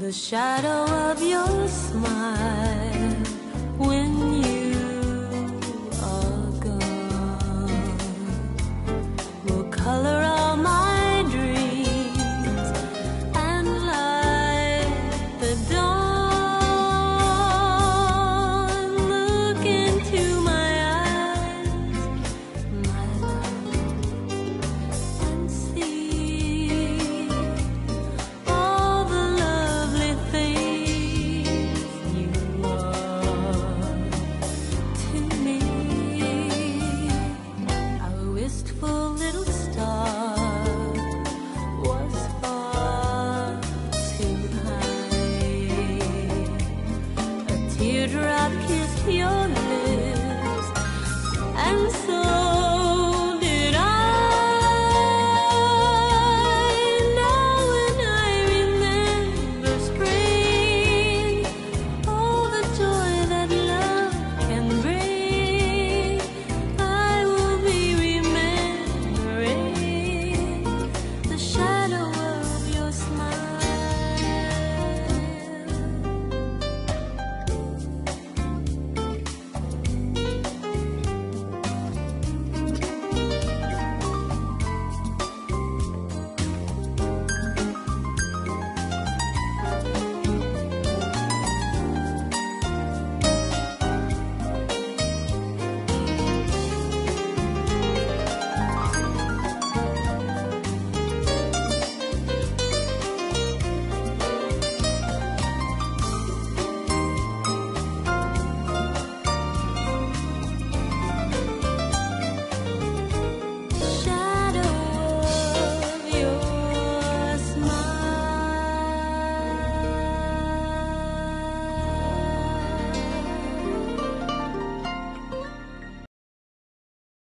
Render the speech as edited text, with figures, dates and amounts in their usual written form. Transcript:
the shadow of your smile when you are gone will color all my dreams and light the dawn. Look into my eyes, my love, and see all the lovely things you are to me. Our wistful little star was far too high. A teardrop kissed your lips, and so